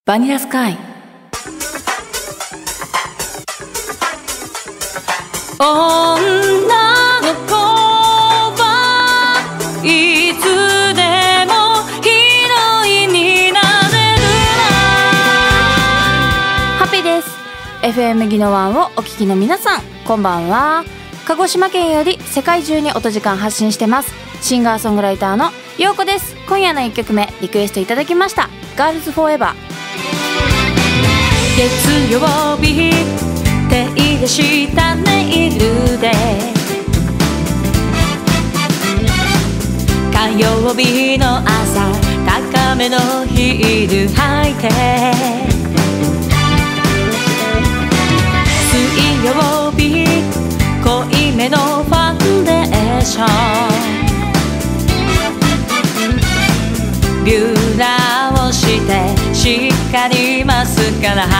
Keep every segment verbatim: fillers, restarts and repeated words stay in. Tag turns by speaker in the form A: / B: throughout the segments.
A: バニラスカイ。女の子はいつでもヒロインになれるな。ハッピーです。 エフエム ギノワンをお聞きの皆さん、こんばんは。鹿児島県より世界中に音時間発信してますシンガーソングライターのようこです。今夜のいっきょくめリクエストいただきました。ガールズフォーエバー。月曜日手入れしたネイルで火曜日の朝高めのヒール履いて水曜日濃いめのファンデーションビューラーをしてしっかりマスカラ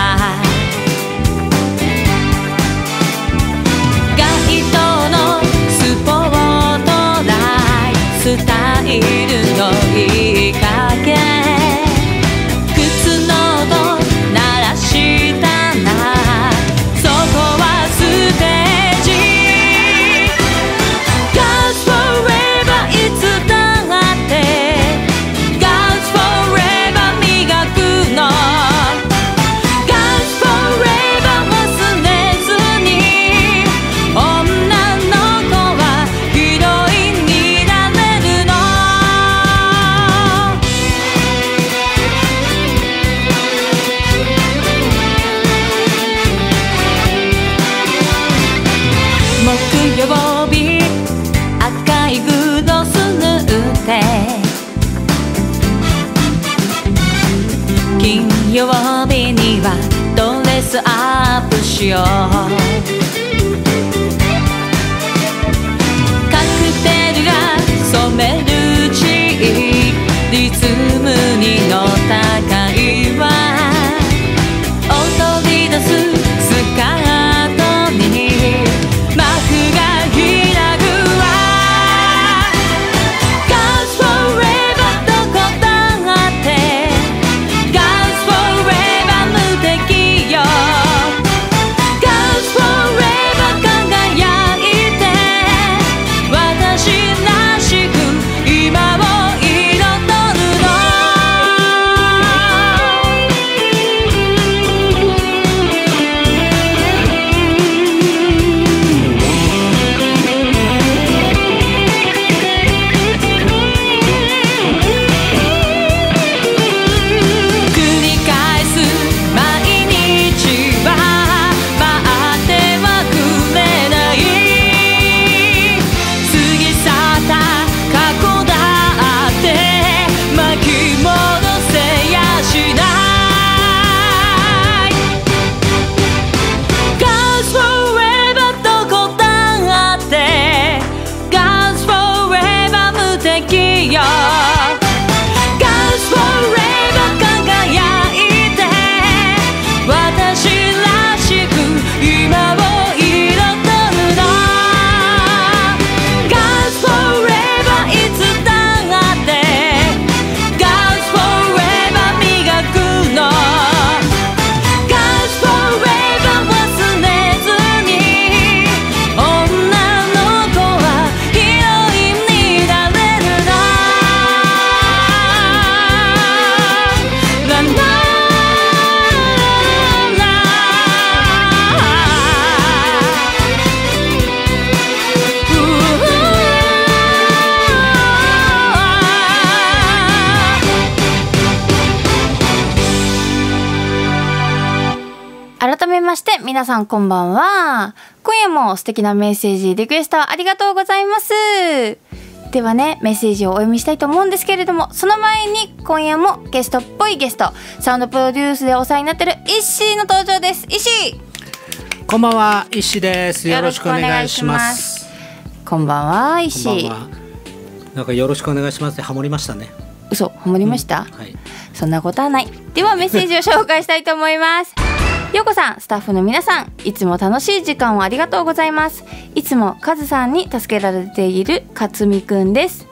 A: 街灯のスポットライトスタイルのいい加減靴の音鳴らしたなそこはステージ Girls forever いつだってGirls forever 磨くの Girls forever 忘れずに女の子はヒロインになれるの木曜日赤いグロス塗って金曜日にはドレスアップしようカクテルが染めるチーリズムに乗った会話踊り出すスカートに幕が開くわ Girls forever どこだってGirls forever 無敵よ Girls forever 輝いて私らしく今を彩るの繰り返す毎日は待ってはくれない過ぎ去った過去だって巻き戻せやしない Girls forever どこだって Girls forever 無敵よ Girls forever 輝いて私らしく今を彩るの Girls forever いつだって Girls forever 磨くの Girls forever 忘れずに女の子はヒロインになれるのラララ改めまして皆さんこんばんは。今夜も素敵なメッセージリクエストありがとうございます。ではね、メッセージをお読みしたいと思うんですけれども、その前に今夜もゲストっぽいゲスト、サウンドプロデュースでお世話になってるイッシーの登場です。イッシー、
B: こんばんは、石です。よろしくお願いします。
A: こんばんは、イッシー。
B: こんばんは。なんかよろしくお願いしますってハモりましたね。
A: 嘘、ハモりました、
B: うん、はい。
A: そんなことはない。ではメッセージを紹介したいと思いますようこさん、スタッフの皆さん、いつも楽しい時間をありがとうございます。いつもカズさんに助けられている勝美くんです。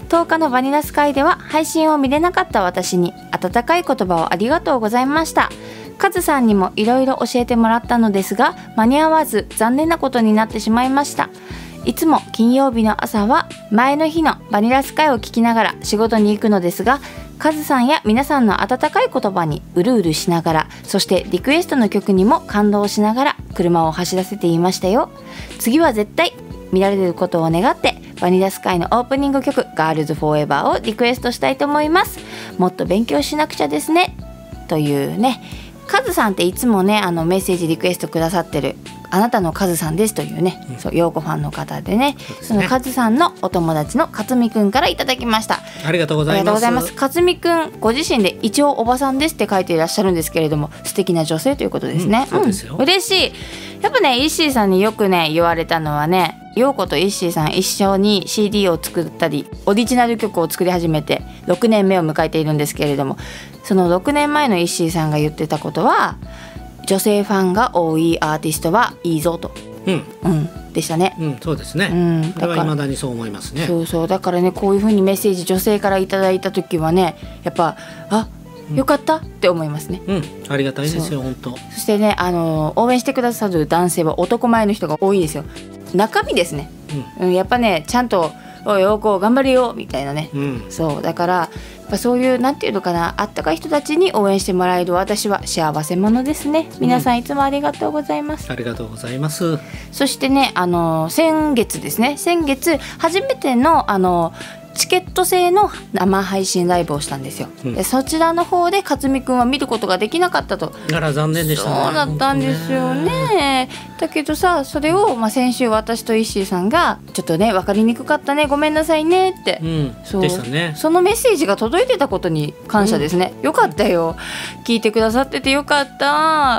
A: とおかのバニラスカイでは配信を見れなかった私に温かい言葉をありがとうございました。カズさんにもいろいろ教えてもらったのですが間に合わず残念なことになってしまいました。いつも金曜日の朝は前の日のバニラスカイを聞きながら仕事に行くのですが、カズさんや皆さんの温かい言葉にうるうるしながら、そしてリクエストの曲にも感動しながら車を走らせていましたよ。次は絶対見られることを願ってバニラスカイのオープニング曲ガールズフォーエバーをリクエストしたいと思います。もっと勉強しなくちゃですね、というね。カズさんっていつもねあのメッセージリクエストくださってるあなたのカズさんですというね、うん、そう陽子ファンの方でね、そ, そのカズさんのお友達の勝美くんからいただきました。
B: ありがとうございます。ありがとうございます。
A: 勝美くんご自身で一応おばさんですって書いていらっしゃるんですけれども、素敵な女性ということですね、
B: うん、そうですよ、
A: うん、嬉しい。やっぱねイッシーさんによくね言われたのはね、陽子とイッシーさん一緒に シーディー を作ったりオリジナル曲を作り始めてろくねんめを迎えているんですけれども、そのろくねんまえのイッシーさんが言ってたことは、女性ファンが多いアーティストはいいぞと、うんうん、でしたね、
B: うん、そうですね、うん、だから未だにそう思いますね。
A: そうそう、だからねこういう風にメッセージ女性からいただいた時はね、やっぱあよかった、うん、って思いますね、
B: うん、ありがたいですよ本当。
A: そしてねあの応援してくださる男性は男前の人が多いんですよ。中身ですね、うんうん、やっぱねちゃんとおい陽子頑張れよみたいなね、うん、そうだからやっぱそういうなんていうのかな、あったかい人たちに応援してもらえる私は幸せ者ですね。皆さんいつもありがとうございます、
B: うん、ありがとうございます。
A: そしてねあの先月ですね先月初めてのあのチケット制の生配信ライブをしたんですよ、うん、でそちらの方で勝美くんは見ることができなかったと。
B: あら残念でしたね。
A: そうだったんですよ ね, ねだけどさそれを、まあ、先週私とイッシーさんがちょっとね分かりにくかったねごめんなさいねって、うん、そうでしたね。そのメッセージが届いてたことに感謝ですね、うん、よかったよ、聞いてくださっててよかった、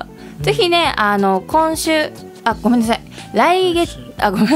A: うん、ぜひねあの今週あごめんなさい来月あごめん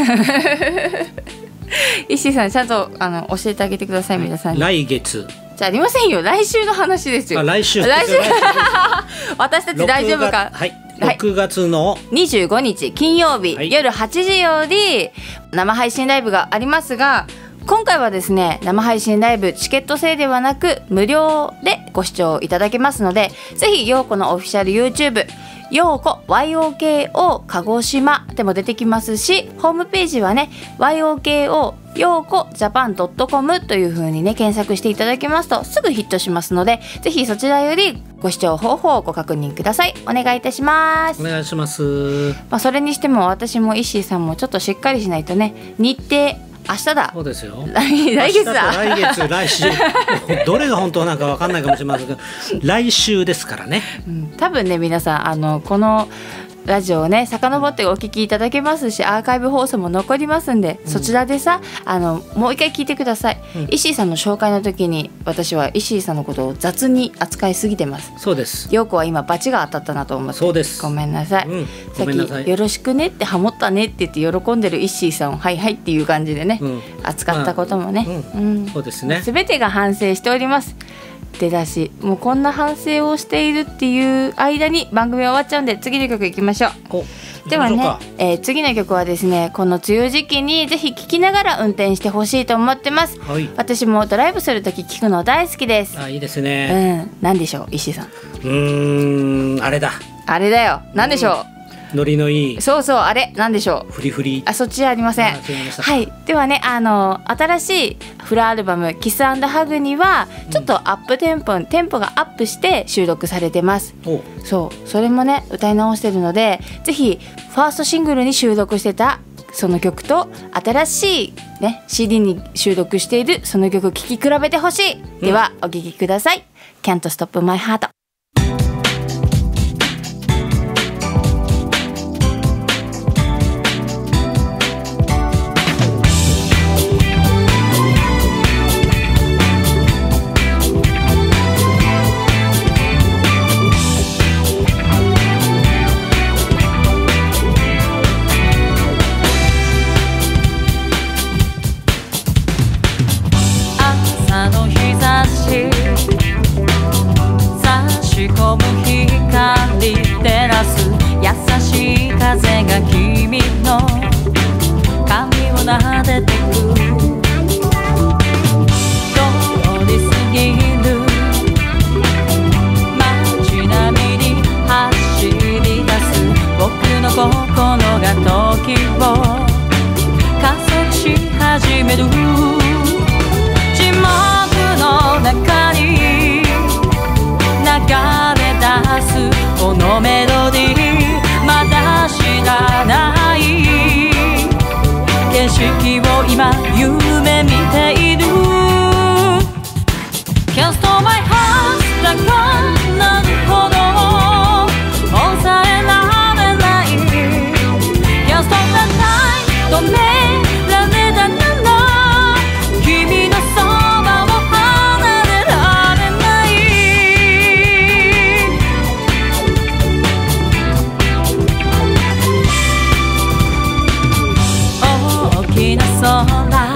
A: 石井さんちゃんとあの教えてあげてください皆さんに。
B: 来月
A: じゃありませんよ、来週の話ですよ。
B: あ来週
A: 来週私たち大丈夫か。
B: はい、ろくがつの
A: にじゅうごにち金曜日、はい、夜はちじより生配信ライブがありますが、今回はですね生配信ライブチケット制ではなく無料でご視聴いただけますので、ぜひ陽子のオフィシャル YouTube陽子 ワイオーケーオー 鹿児島でも出てきますし、ホームページはね ワイオーケーオー 陽子ジャパン ドットコム という風にね検索していただきますとすぐヒットしますので、ぜひそちらよりご視聴方法をご確認ください。お願いいたします。
B: お願いします。
A: まあ、それにしても私も石井さんもちょっとしっかりしないとね。日程明日だ。
B: そうですよ。
A: 来, 来月だ。
B: 来月来週どれが本当なんか分かんないかもしれませんが来週ですからね、
A: うん、多分ね皆さんあのこのラジオをね遡ってお聞きいただけますし、アーカイブ放送も残りますんで、うん、そちらでさあのもう一回聞いてください、うん、石井さんの紹介の時に私は石井さんのことを雑に扱いすぎてます。
B: そうです。
A: 陽子は今バチが当たったなと思って。そうです。ごめんなさい、うん、さっきよろしくねってハモったねって言って喜んでる石井さんをはいはいっていう感じでね、うん、扱ったこともね、まあうんうん、そうですね。全てが反省しております。出だしもうこんな反省をしているっていう間に番組は終わっちゃうんで次の曲いきましょう。ではね、えー、次の曲はですねこの梅雨時期にぜひ聴きながら運転してほしいと思ってます、はい、私もドライブするとき聴くの大好きです。
B: あいいですね、
A: うん、何でしょう石井さん。う
B: ーんあれだ
A: あれだよ何でしょう、うん
B: ノリのいい。
A: そうそうあれなんでしょう。
B: フリフリ。
A: あそっちありません。はいではねあの新しいフルアルバムキス&ハグにはちょっとアップテンポ、うん、テンポがアップして収録されてます。そうそれもね歌い直してるのでぜひファーストシングルに収録してたその曲と新しい、ね、シーディー に収録しているその曲聴き比べてほしい、うん、ではお聴きください。 Can't Stop My Heart。朝の日差し
C: このメロディーまだ知らない。景色を今夢見ている。 Can't stop my heart だからなるほど抑えられない。 Can't stop the time 止められたなら君のそばを離れられない。大きな空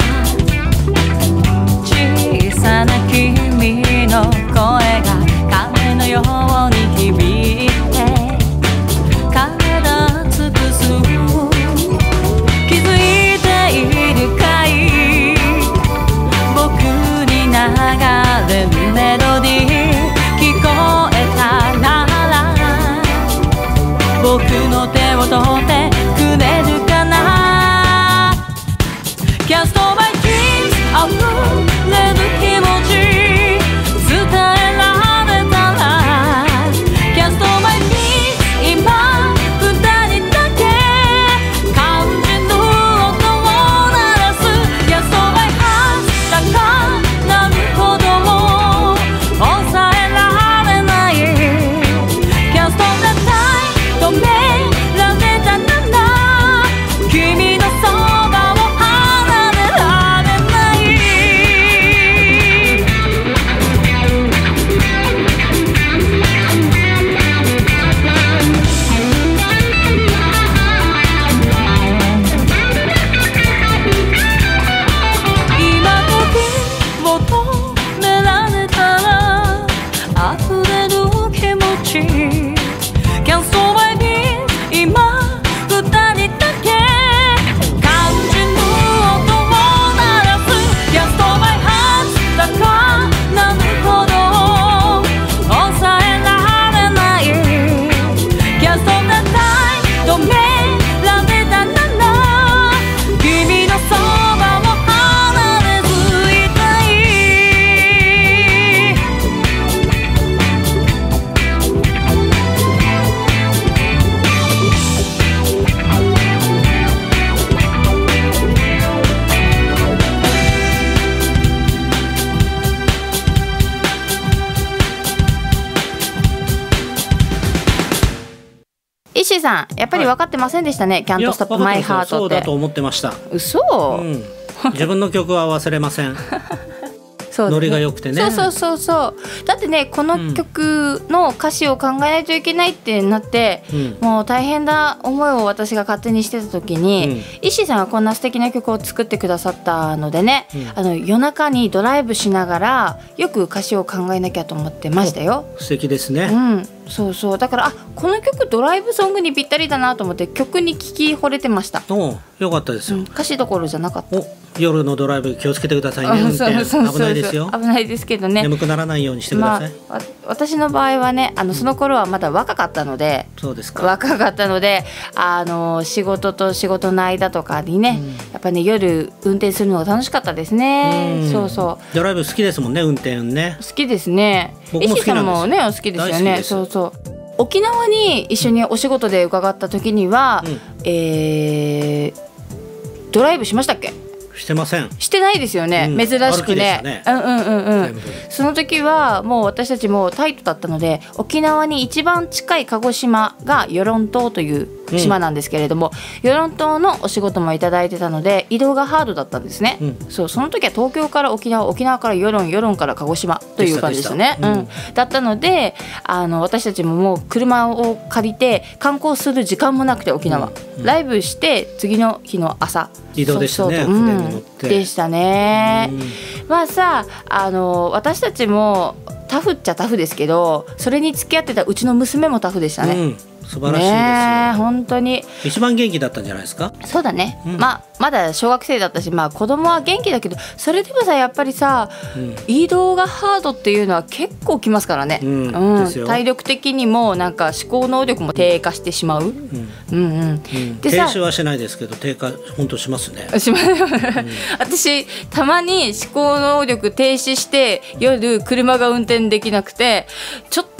C: 小さな君の声が鐘のように響いて体尽くす。気づいているかい僕に流れるメロディー聞こえたなら僕の手を取ってくれるかな。 Can't stop my dreams 溢れる気持ち伝えられたら Can't stop my beat 今二人だけ感じる音を鳴らす。 Can't stop my heart だからなるほど抑えられない。 Can't stop the time 止められたなら君のそばを離れられない。今時求められたら溢れる気持ち Can't stop my beat 今二人だけ感じる音を鳴らす。 Can't stop my heart だからなるほど抑えられない。 Can't stop the time 止められたなら君のそばを離れずいたい。
A: 石井さんやっぱり分かってませんでしたね、
B: いや
A: Can't Stop My
B: 分かってますよ
A: Heart って。
B: そうだと思ってました。
A: 嘘、
B: うん自分の曲は忘れません。
A: そうだね
B: ノリが良くてね。
A: そうそうそうそうだってねこの曲の歌詞を考えないといけないってなって、
B: うん
A: もう大変な思いを私が勝手にしてた時に、
B: うん
A: 石井さんがこんな素敵な曲を作ってくださったのでね、
B: うん
A: あの夜中にドライブしながらよく歌詞を考えなきゃと思ってましたよ。
B: 素敵ですね。
A: うんそうそうだからあこの曲ドライブソングにぴったりだなと思って曲に聴き惚れてました。
B: おうよかったですよ。
A: うん歌詞どころじゃなかった。
B: お夜のドライブ気をつけてくださいね。運
A: そう
B: 転
A: そうそう
B: 危ないですよ。
A: 危ないですけどね。
B: 眠くならないようにしてくだ
A: ま
B: さい。
A: あ、わ私の場合はねあのその頃はまだ若かったので、
B: そうですか。
A: 若かったのであの仕事と仕事の間とかにね、やっぱね夜運転するのが楽しかったですね。
B: うん
A: そうそう
B: ドライブ好きですもんね運転ね。
A: 好きですね。
B: 僕も好きなんですよ
A: 石井さんもねお好きですよね。
B: 大好きです
A: そうそう沖縄に一緒にお仕事で伺った時には、
B: うん
A: えードライブしましたっけ？
B: してません。
A: してないですよね、
B: うん
A: 珍しくね。
B: 歩きでした
A: うんうんうんうん
B: 全部。
A: その時はもう私たちもタイトだったので沖縄に一番近い鹿児島が与論島という島なんですけれども、与論島のお仕事もいただいてたので移動がハードだったんですね。
B: うん
A: そうその時は東京から沖縄沖縄から与論与論から鹿児島という感じでしたね。
B: でしたで
A: うん、だったのであの私たちももう車を借りて観光する時間もなくて沖縄、
B: うんうん
A: ライブして次の日の朝
B: 移動でしたね
A: そうそう
B: 船に乗って
A: うんでしたね。
B: うん
A: まあさあの私たちもタフっちゃタフですけどそれに付き合ってたうちの娘もタフでしたね。
B: うん素晴らしいですよ。
A: ねえ本当に
B: 一番元気だったんじゃないですか。
A: そうだね、
B: うん
A: まあまだ小学生だったしまあ子供は元気だけどそれでもさやっぱりさ、
B: うん
A: 移動がハードっていうのは結構きますからね、
B: うんですよ
A: 体力的にもなんか思考能力も低下してしまう、うん、
B: うん
A: うんうん
B: うん
A: でさ
B: 停止はしないですけど低下本当しますね。
A: しま私たまに思考能力停止して夜車が運転できなくてちょっ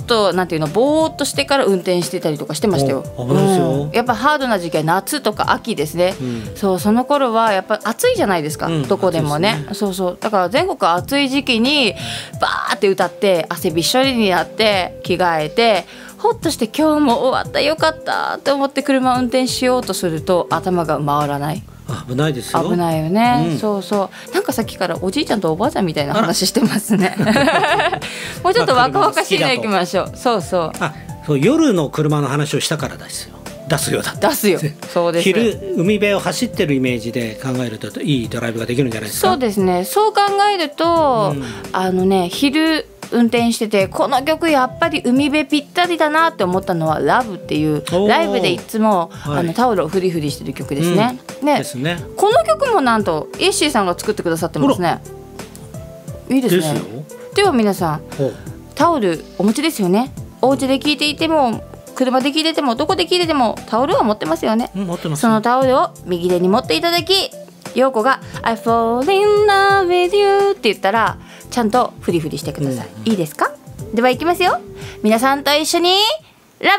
A: となんていうのぼーっとしてから運転してたりとかしてましたよ。
B: お危ないですよ、
A: うん、やっぱハードな時期は夏とか秋ですね、
B: うん、
A: そうその頃はやっぱ暑いじゃないですか、うん、どこでもね、そうそうだから全国暑い時期にバーって歌って汗びっしょりになって着替えてほっとして今日も終わったよかったって思って車運転しようとすると頭が回らない。
B: 危ないですよ。
A: 危ないよね、うん、そうそうなんかさっきからおじいちゃんとおばあちゃんみたいな話してますねもうちょっと若々しいのいきましょう。そうそう
B: あそう夜の車の話をしたからですよ。出すよだ
A: 出すよそうです。
B: 昼海辺を走ってるイメージで考えるといいドライブができるんじゃないですか。
A: そうですねそう考えると、うん、あのね昼運転しててこの曲やっぱり海辺ぴったりだなって思ったのはラブっていうライブでいつも、はい、あのタオルをフリフリしてる曲ですね、うん、ねですね。この曲もなんとイッシーさんが作ってくださってますね。いいですねですよ。では皆さんタオルお持ちですよね。お家で聴いていても車で聴いててもどこで聴いててもタオルは持ってますよね、うん、持ってます。そのタオルを右手に持っていただき陽子が I fall in love with you って言ったらちゃんとフリフリしてください、うん、いいですか。ではいきますよ。皆さんと一緒にラブ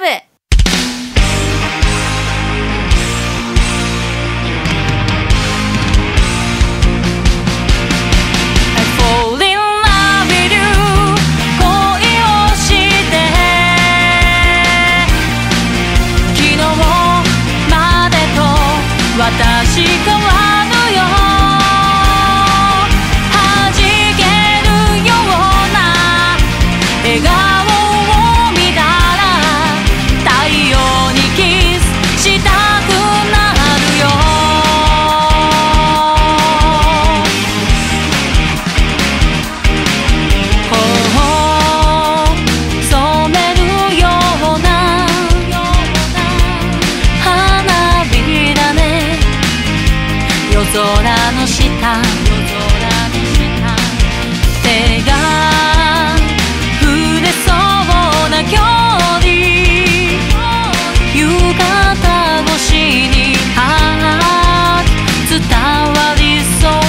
C: 私変わるよ弾けるような笑顔を見たら太陽にキスしたくなるよ頬を染めるような花火だね夜空の下手が触れそうな距離浴衣越しにあ伝わりそう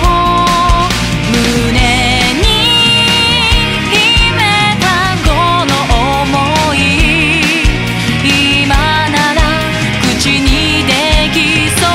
C: 胸に秘めたこの想い今なら口にできそう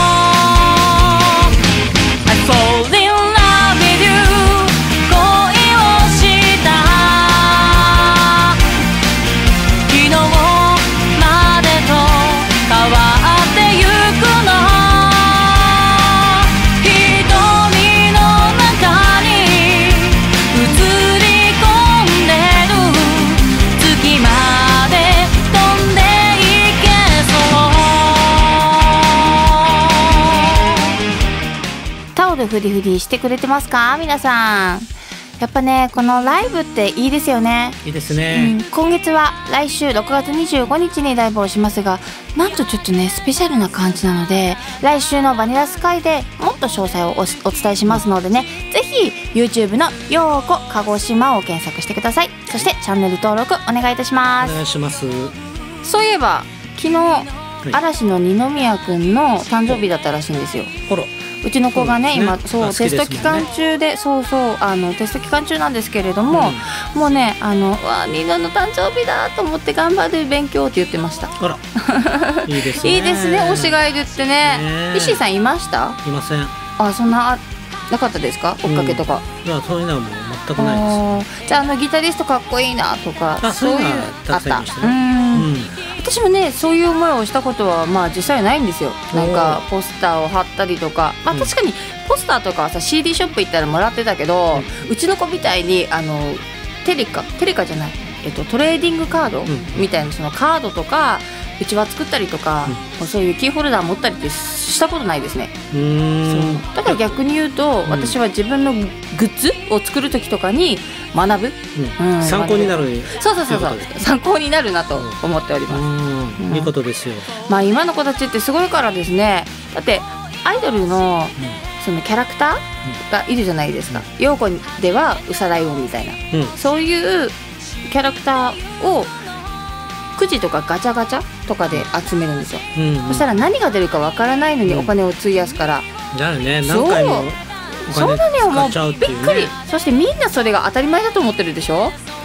A: フリフリしてくれてますか皆さん。やっぱねこのライブっていいですよね。
B: いいですね、
A: うん、今月は来週ろくがつにじゅうごにちにライブをしますがなんとちょっとねスペシャルな感じなので来週のバニラスカイでもっと詳細を お, お伝えしますのでね、うん、ぜひ YouTube のようこ鹿児島を検索してください。そしてチャンネル登録お願いいたします。
B: お願いします。
A: そういえば昨日、はい、嵐の二宮くんの誕生日だったらしいんですよ。
B: あら
A: うちの子がね、
B: うん、
A: 今そう、テスト期間中でそうそうあのテスト期間中なんですけれども、うん、もうねあのわニノの誕生日だと思って頑張る勉強って言ってました。
B: あらいいですね
A: いいですね推しがいるってね。石井さんいました？
B: いません。
A: あそんななかったですか追っかけとか、
B: うん、いやそういうのはもう全くないです。
A: じゃああのギタリストかっこいいなとか
B: あそういうのはたくさんいましたね。うん、
A: 私もねそういう思いをしたことはまあ実際はないんですよ。なんかポスターを貼ったりとか、まあ、確かにポスターとかはさ シーディー ショップ行ったらもらってたけど、うん、うちの子みたいにあのテレカテレカじゃない、えっと、トレーディングカードみたいなそのカードとかうちは作ったりとか、うん、そういうキーホルダー持ったりってしたことないですね。
B: うーん
A: そうだから逆に言うと、うん、私は自分のグッズを作る時とかに学ぶ、
B: うんうん、参考になる。
A: そうそうそうそう参考になるなと思っております。
B: うん、うん、いいことですよ。
A: まあ今の子たちってすごいからですね。だってアイドルの、うん、そのキャラクターがいるじゃないですか。陽子ではうさライオンみたいな、うん、そういうキャラクターをくじとかガチャガチャとかで集めるんですよ、うんうん、そしたら何が出るかわからないのにお金を費やすから、
B: うん、だよね何回もお金使っちゃうっていうね。
A: そうなのよもうびっくり。そしてみんなそれが当たり前だと思ってるでしょ。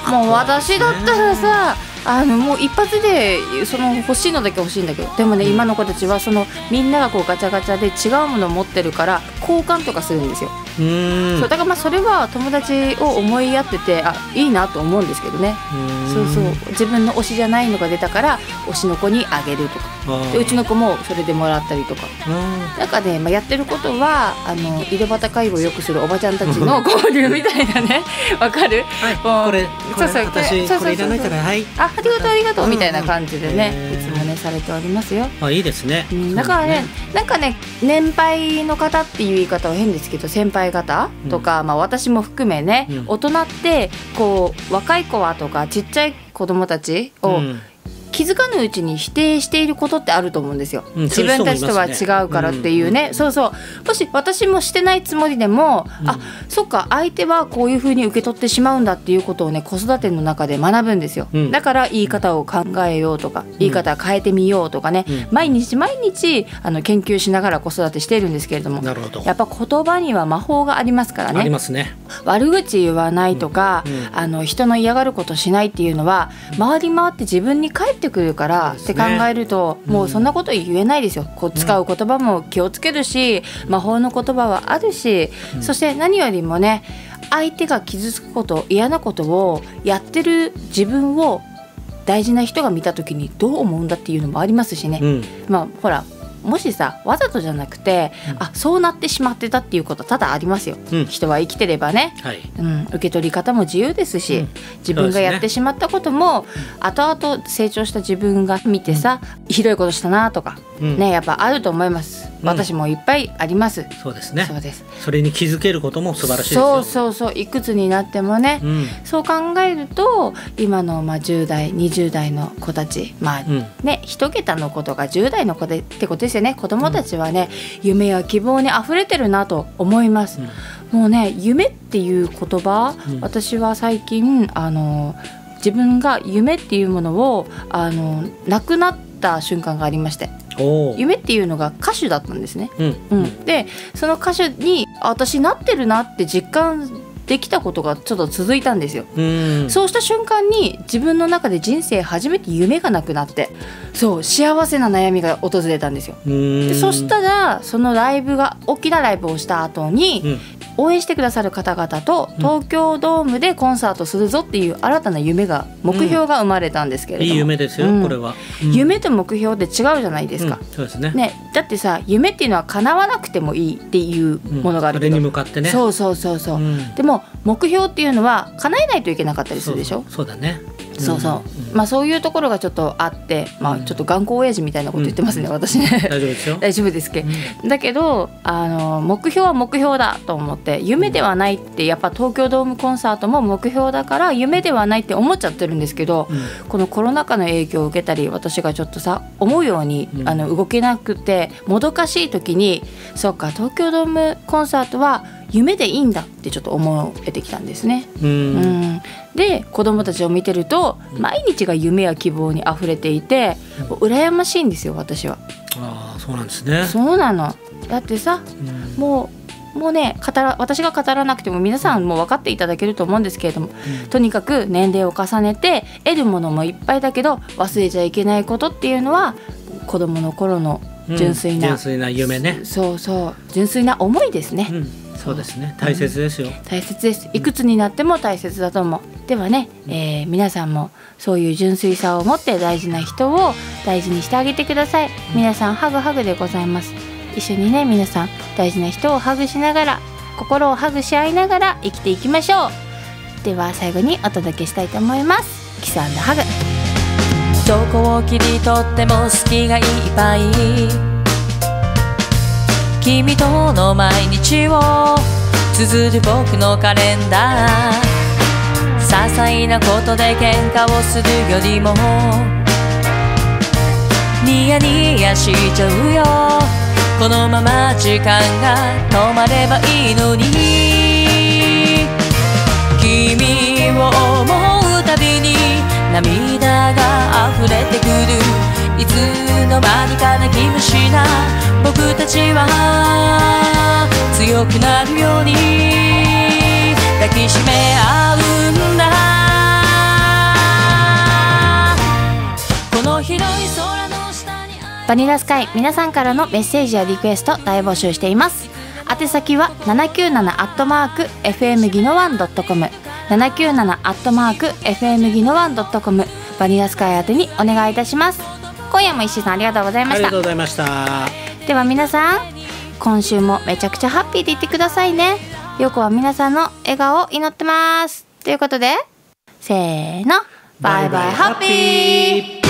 A: もう私だったらさ、あのもう一発でその欲しいのだけ欲しいんだけど、でもね、今の子たちはそのみんながこうガチャガチャで違うものを持ってるから交換とかするんですよ。
B: うーん
A: そうだからまあそれは友達を思いやってて、あ、いいなと思うんですけどね。そうそう、自分の推しじゃないのが出たから推しの子にあげるとか、でうちの子もそれでもらったりとか、なんかね、まあ、やってることはあの井戸端会をよくするおばちゃんたちの交流みたいなねわかる、
B: はい、
A: もう
B: これこれ
A: そうそう
B: 私
A: そうそうそう
B: これいらないからはい
A: あ、ありがとうありがとうみたいな感じでね、
B: うんうん
A: いつもねされておりますよ。
B: あ、いいですね、
A: うん、だからね、なんかね、年配の方っていう言い方は変ですけど、先輩方とか、うん、まあ、私も含めね、うん、大人ってこう若い子はとかちっちゃい子供たちを、うん気づかぬうちに否定していることってあると思うんですよ、うん、自分たちとは違うからっていうね、うん、そうそう、もし私もしてないつもりでも、うん、あ、そっか、相手はこういう風に受け取ってしまうんだっていうことをね、子育ての中で学ぶんですよ、うん、だから言い方を考えようとか、うん、言い方を変えてみようとかね、うん、毎日毎日あの研究しながら子育てしているんですけれども、
B: なるほど、
A: やっぱ言葉には魔法がありますからね。
B: ありますね。
A: 悪口言わないとか、うんうん、あの人の嫌がることしないっていうのは回り回って自分に返ってくるからって考えると、ね、もうそんなこと言えないですよ。こう使う言葉も気をつけるし、うん、魔法の言葉はあるし、うん、そして何よりもね、相手が傷つくこと、嫌なことをやってる自分を大事な人が見た時にどう思うんだっていうのもありますしね、うん、まあほら、もしさ、わざとじゃなくて、うん、あ、そうなってしまってたっていうこと多々ありますよ、うん、人は生きてればね、はい、うん、受け取り方も自由ですし、うん、自分がやってしまったことも、ね、後々成長した自分が見てさ、うん、ひどいことしたなとか、うん、ね、やっぱあると思います、うん、私もいっぱいあります。
B: そうですね。
A: そうです。
B: それに気づけることも素晴らしいですよ。
A: そうそうそう、いくつになってもね、うん、そう考えると今のまあじゅう代にじゅう代の子たち、まあね、うん、一桁の子とかじゅう代の子でってことですよね。子供たちはね、うん、夢や希望にあふれてるなと思います、うん、もうね、夢っていう言葉、うん、私は最近あの自分が夢っていうものをあのなくなった瞬間がありまして、夢っていうのが歌手だったんですね、うんうん、でその歌手に私なってるなって実感できたことがちょっと続いたんですよ。うん、そうした瞬間に自分の中で人生初めて夢がなくなって、そう幸せな悩みが訪れたんですよ。うんでそしたらそのライブが大きなライブをした後に、うん、応援してくださる方々と東京ドームでコンサートするぞっていう新たな夢が目標が生まれたんですけれども、
B: うん、いい夢ですよ、うん、これは、
A: うん、夢と目標って違うじゃないですか、
B: うん、そうですね。
A: ね、だってさ、夢っていうのは叶わなくてもいいっていうものがあるけど、
B: うん、それに向かってね、
A: そうそうそうそう、うん、でも目標っていうのは叶えないといけなかったりするでしょ。
B: そう、そうだね、
A: そうそう、うん、まあそういうところがちょっとあって、まあちょっと頑固親父みたいなこと言ってますね、うん、私ね。
B: 大丈夫ですよ。
A: 大丈夫ですけど、うん、だけどあの目標は目標だと思って、夢ではないって、やっぱ東京ドームコンサートも目標だから夢ではないって思っちゃってるんですけど、うん、このコロナ禍の影響を受けたり、私がちょっとさ思うように、うん、あの動けなくてもどかしい時に、そうか、東京ドームコンサートは夢でいいんだってちょっと思えてきたんですね。うん、うん、で子供たちを見てると毎日が夢や希望にあふれていて、うん、羨ましいんですよ、私は。
B: ああ、そうなんですね。
A: そうなの。だってさ、うん、もうもうね、語ら私が語らなくても皆さんも分かっていただけると思うんですけれども、うん、とにかく年齢を重ねて得るものもいっぱいだけど、忘れちゃいけないことっていうのは子供の頃の純粋な、
B: うん、純粋な夢ね。
A: そうそう、純粋な思いですね、うん、
B: そうですね、大切ですよ、うん、
A: 大切です。いくつになっても大切だと思う。ではね、えー、皆さんもそういう純粋さを持って大事な人を大事にしてあげてください。皆さんハグハグでございます。一緒にね、皆さん大事な人をハグしながら、心をハグし合いながら生きていきましょう。では最後にお届けしたいと思います。キス&ハグ。
C: どこを切り取っても好きがいっぱい、君との毎日を綴る僕のカレンダー。些細なことで喧嘩をするよりもニヤニヤしちゃうよ。このまま時間が止まればいいのに、君を思うたびに涙が溢れてくる。いつの間にか泣き虫な僕たちは強くなるように抱きしめ合うんだ。
A: バニラスカイ、皆さんからのメッセージやリクエスト大募集しています。宛先はななきゅうななアットマーク エフエム ギノワン ドットコム ななきゅうななアットマーク エフエム ギノワン ドットコム、バニラスカイ宛てにお願いいたします。今夜も石井さんありがとうございました。
B: ありがとうございました。
A: では皆さん、今週もめちゃくちゃハッピーでいってくださいね。よこは皆さんの笑顔を祈ってます。ということで、せーの、バイバイハッピー。